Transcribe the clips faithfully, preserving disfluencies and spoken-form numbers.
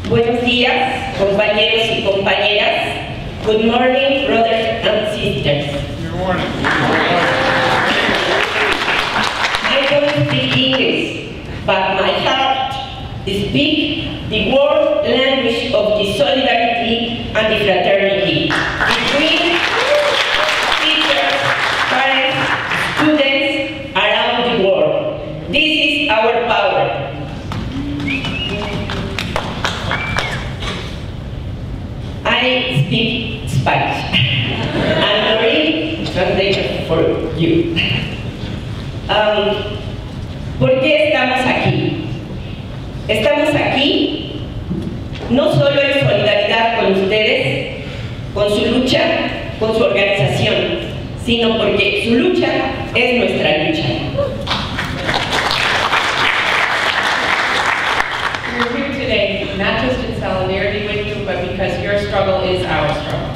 Buenos días, compañeros y compañeras. Good morning, brothers and sisters. Good morning. I don't speak English, but my heart speaks the world language of the solidarity and the fraternity between teachers, parents, students around the world. This is our power. I speak Spanish. I'm Marie, translator for you. Um, ¿Por qué estamos aquí? Estamos aquí no solo en solidaridad con ustedes, con su lucha, con su organización, sino porque su lucha es nuestra lucha. We're here today not just in solidarity with you, but because your struggle is our struggle.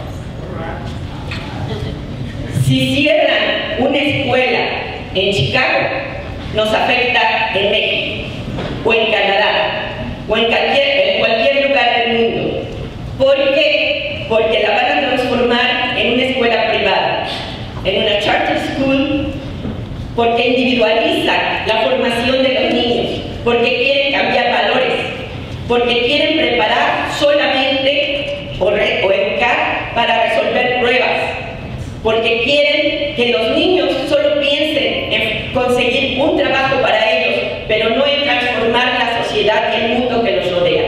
Si cierran una escuela en Chicago, nos afecta en México, o en Canadá, o en cualquier, en cualquier lugar del mundo. ¿Por qué? Porque la van a transformar en una escuela privada, en una charter school, porque individualiza la formación de los niños, porque quieren cambiar valores, porque quieren preparar solamente o, re, o educar para resolver pruebas, porque quieren que los niños solo piensen en conseguir un trabajo para ellos, pero no en transformar la sociedad y el mundo que los rodea.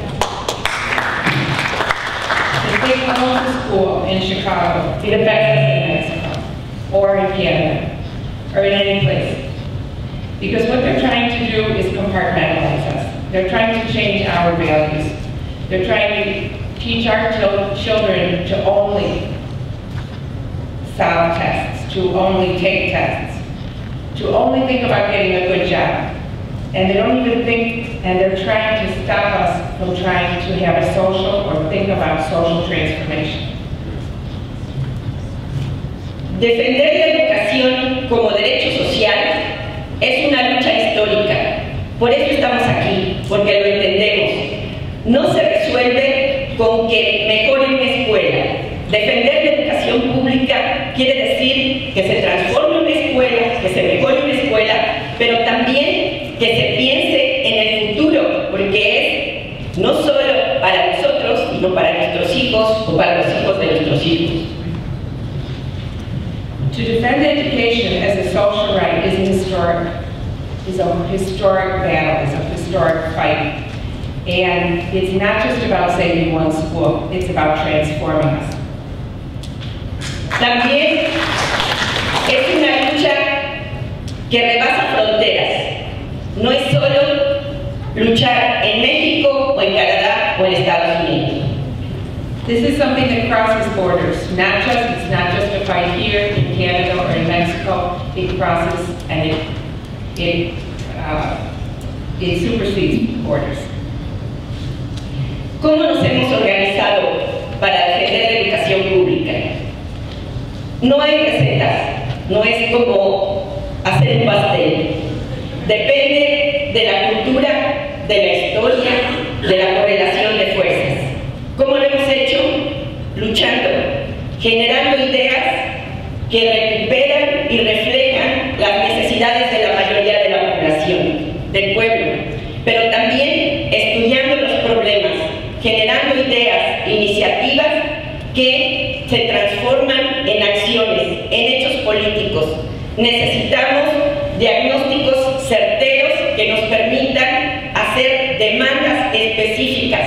If they come to school in Chicago, it affects us in Mexico, or in Canada, or in any place. Because what they're trying to do is compartmentalize us. They're trying to change our values. They're trying to teach our children to only solve tests, to only take tests, to only think about getting a good job. And they don't even think, and they're trying to stop us from trying to have a social or think about social transformation. Defender la educación como derecho social es una lucha histórica. Por eso estamos aquí, porque lo entendemos. No se resuelve con que mejore una escuela. Defender la educación pública quiere decir que se transforme una escuela, que se mejore una escuela, pero también que se piense en el futuro, porque es no solo para nosotros, sino para nuestros hijos o para los hijos de nuestros hijos. To defend education as a social right is a historic, is a historic battle, is a historic fight. And it's not just about saving one school, it's about transforming us. También es una lucha que rebasa fronteras. No es solo luchar en México o en Canadá o en Estados Unidos. This is something that crosses borders. Not just, it's not just a fight here in Canada or in Mexico. It crosses and it, it, uh, it supersedes borders. ¿Cómo nos hemos organizado para defender la educación pública? No hay recetas, no es como hacer un pastel. Depende de la cultura, de la historia, de la correlación de fuerzas. ¿Cómo lo hemos hecho? Luchando, generando ideas que recuperan y reflejan las necesidades de la mayoría de la población, del pueblo, pero también estudiando los problemas, generando ideas, iniciativas que se transforman en acciones, en hechos políticos. Necesitamos diagnósticos certeros que nos permitan hacer demandas específicas.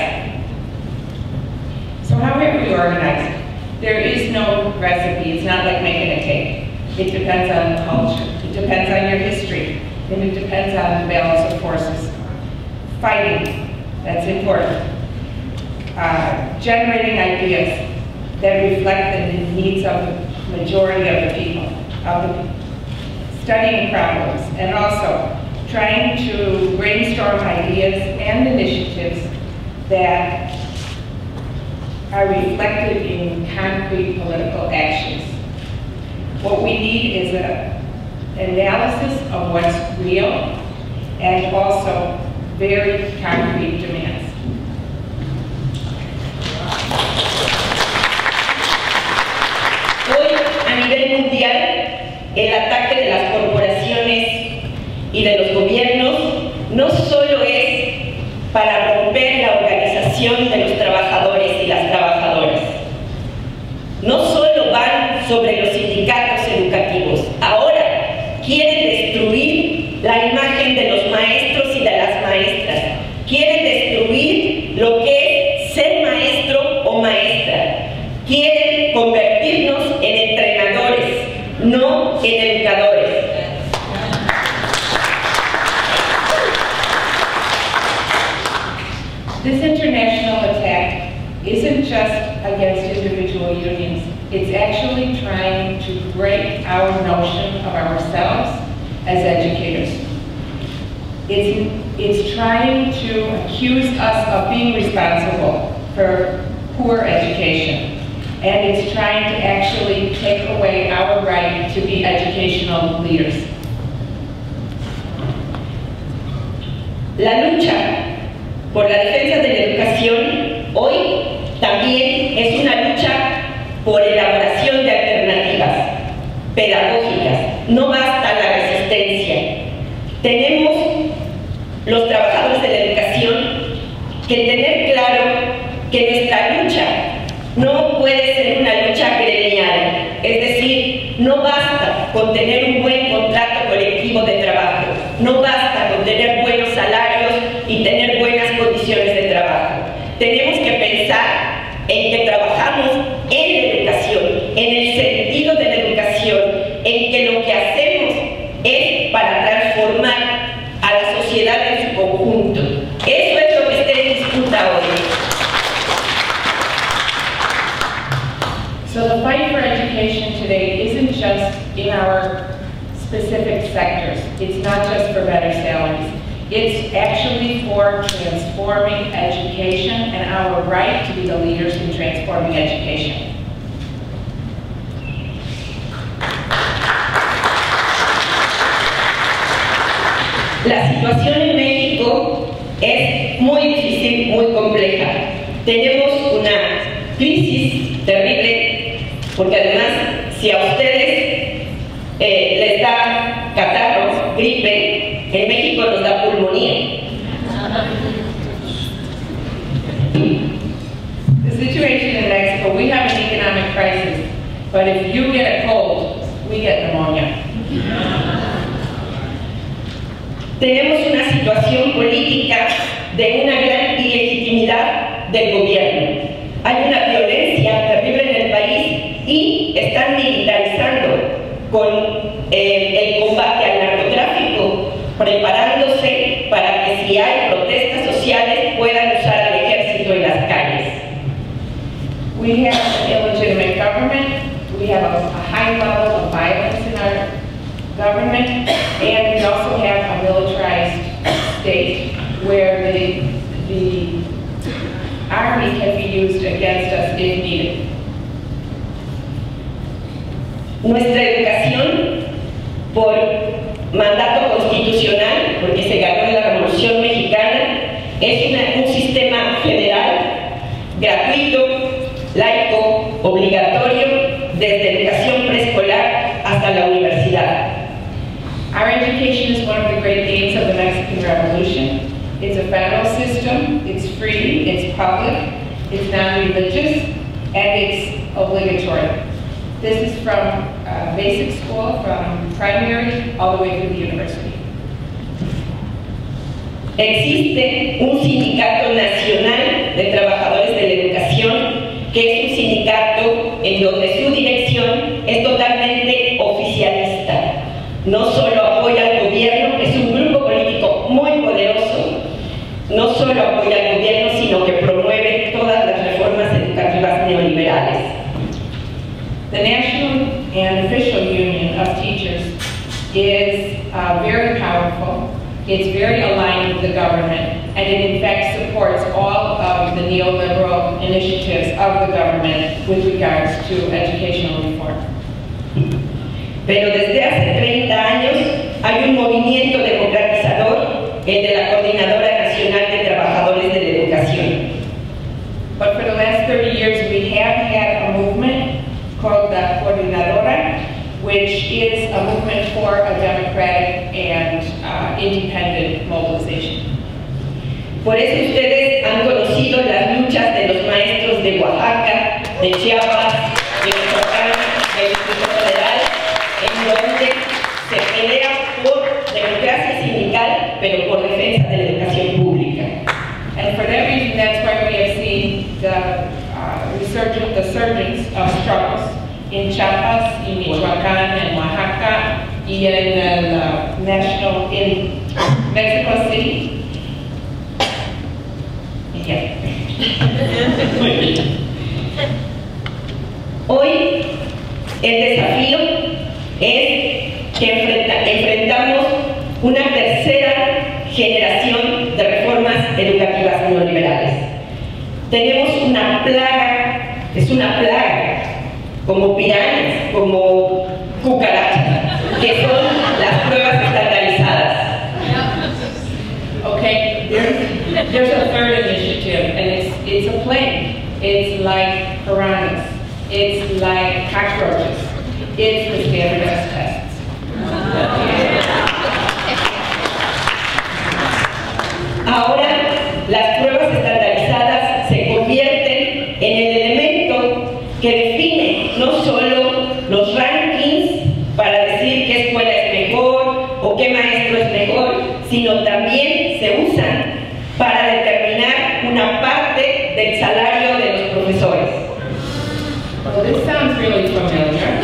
So how have we organized? There is no recipe. It's not like making a cake. It depends on the culture. It depends on your history. And it depends on the balance of forces. Fighting, that's important. Uh, generating ideas that reflect the needs of the majority of the people, of the people. Studying problems, and also trying to brainstorm ideas and initiatives that are reflected in concrete political actions. What we need is an analysis of what's real and also very concrete demands. Hoy, a nivel mundial, el ataque de las corporaciones y de los gobiernos no solo es para romper la organización de los trabajadores y las trabajadoras, no solo van sobre los sindicatos educativos, ahora quieren destruir la imagen de los maestros y de las maestras, quieren destruir lo que es ser maestro o maestra, quieren convertirnos en entrenadores, no en educadores. This international attack isn't just against individual unions. It's actually trying to break our notion of ourselves as educators. It's, it's trying to accuse us of being responsible for poor education. And it's trying to actually take away our right to be educational leaders. La lucha por la defensa de la educación hoy también es una lucha por elaboración de alternativas pedagógicas. No basta la resistencia. Tenemos, los trabajadores de la educación, que tener claro que nuestra lucha no puede ser una lucha gremial. Es decir, no basta con tener un buen contrato colectivo de trabajo, no basta con tener buenos salarios y tener buenas condiciones de trabajo. Tenemos que pensar en que trabajamos en la educación, en el sentido de la educación, en que lo que hacemos es para transformar a la sociedad en su conjunto. Eso es lo que está en disputa hoy. So the fight for education today isn't just in our specific sectors. It's not just for better salaries. It's actually for transforming education and our right to be the leaders in transforming education. La situación en México es muy difícil, muy compleja. Tenemos una crisis terrible, porque además, si a ustedes eh, les da catarros, gripe, en México nos da pulmonía. The situation in Mexico, we have an economic crisis, but if you get a cold, we get pneumonia. Tenemos una situación política de una gran ilegitimidad del gobierno. Hay una violencia terrible en el país y están militarizando con eh, el combate al narcotráfico, preparándose para que si hay protestas sociales puedan usar al ejército en las calles. We have an illegitimate government, we have a, a high level of violence in our government, and we also have a militarized state where the, the army can be used against us if needed. Nuestra educación, por mandato constitucional, porque se ganó en la Revolución Mexicana, es una, un sistema federal, gratuito, laico, obligatorio, desde educación preescolar hasta la universidad. Our education is one of the great gains of the Mexican Revolution. It's a federal system, it's free, it's public, it's non-religious, and it's obligatory. This is from uh, basic school, from primary, all the way to the university. Existe un sindicato nacional de trabajadores de la educación, que es un sindicato en donde su dirección es totalmente oficialista. No solo apoya al gobierno, es un grupo político muy poderoso, no solo apoya al gobierno, sino que promueve todas las reformas educativas neoliberales. The National and Official Union of Teachers is uh, very powerful. It's very aligned with the government, and it in fact supports all of the neoliberal initiatives of the government with regards to educational reform. Pero desde hace treinta años hay un movimiento democratizador, el de la Coordinadora Nacional de Trabajadores de la Educación. But for the last thirty years, we have had a movement called the Coordinadora, which is a movement for a democratic and uh, independent mobilization. Por eso ustedes han conocido las luchas de los maestros de Oaxaca, de Chiapas, de Michoacán, del Distrito Federal, en donde se pelea por democracia sindical, pero por defensa de la educación pública. And for that reason, that's why we have seen the uh, resurgence, the surgence of struggles in Chiapas, in Michoacán, en Oaxaca, y en el uh, national, in Mexico City. Yeah. Hoy el desafío es que enfrenta, enfrentamos una tercera generación de reformas educativas neoliberales. Tenemos una plaga, es una plaga, como pirañas, como cucarachas, que son las pruebas estandarizadas. Okay, there's, there's a third initiative, and it's, it's a plague. It's like piranhas. It's like cockroaches. It's the standardized tests. Ahora, las pruebas estandarizadas se convierten en el elemento que define no solo los rankings para decir qué escuela es mejor o qué maestro es mejor, sino también se usan para determinar una parte del salario de los profesores. Well, this sounds really familiar.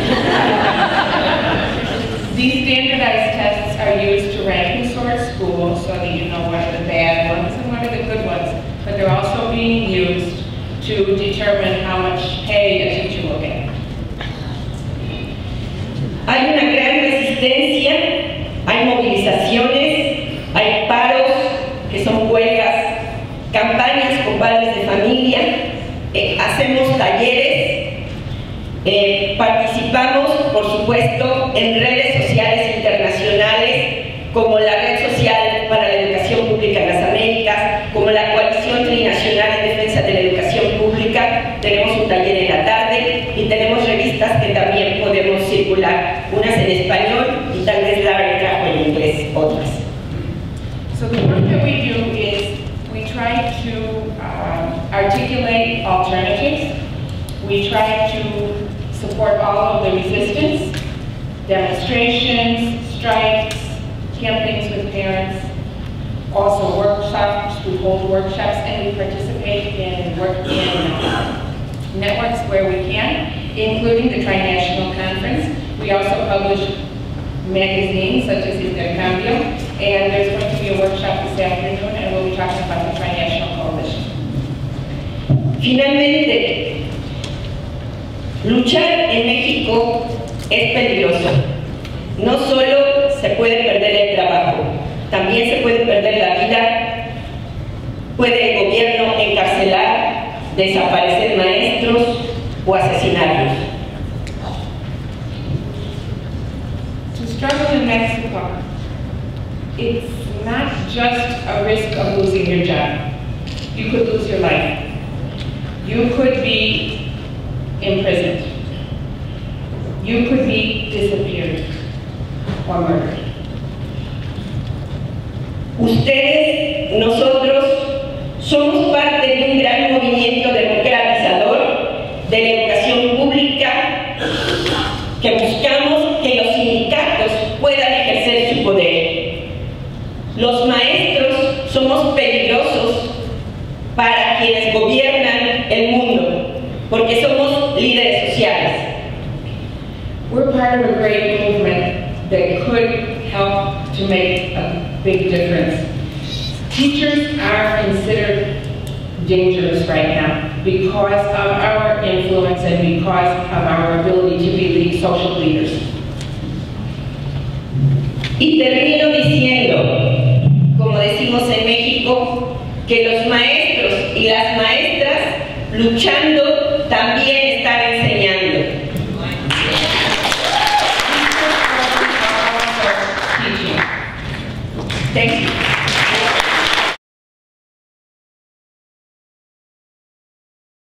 These standardized tests are used to rank and sort schools so that you know what are the bad ones and what are the good ones, but they're also being used to determine how much pay a teacher will get. Hay una gran resistencia, hay movilizaciones, hay paros, que son huelgas, campañas con padres de familia, eh, hacemos talleres, eh, participamos, por supuesto, en redes sociales internacionales, como la Red Social para la Educación Pública en las Américas, como la Coalición Trinacional en Defensa de la Educación Pública. Tenemos un taller en la tarde y tenemos revistas que también podemos circular, unas en español y tal vez la trajo en inglés, otras. So the work that we do is we try to um, articulate alternatives. We try to support all of the resistance, demonstrations, strikes, campaigns with parents, also workshops. We hold workshops and we participate in work in networks where we can, including the Trinational Conference. We also publish magazines such as Intercambio, and there's going to be a workshop this afternoon and we'll be talking about the Trinational Coalition. Finalmente, luchar en México es peligroso. No solo se puede perder el trabajo, también se puede perder la vida, puede el gobierno encarcelar, desaparecer maestros o asesinarlos. To struggle in Mexico, it's not just a risk of losing your job. You could lose your life. You could be imprisoned. You could be disappeared or murdered. Ustedes, nosotros, somos parte de un gran movimiento democratizador de la educación pública que buscamos que los sindicatos puedan ejercer su poder. Los maestros somos peligrosos para quienes gobiernan el mundo, porque somos líderes sociales. We're part of a great movement that could help to make a big difference. Teachers are considered dangerous right now because of our influence and because of our ability to be social leaders. Y termino diciendo, como decimos en México, que los maestros y las maestras luchando también están enseñando. Thank you.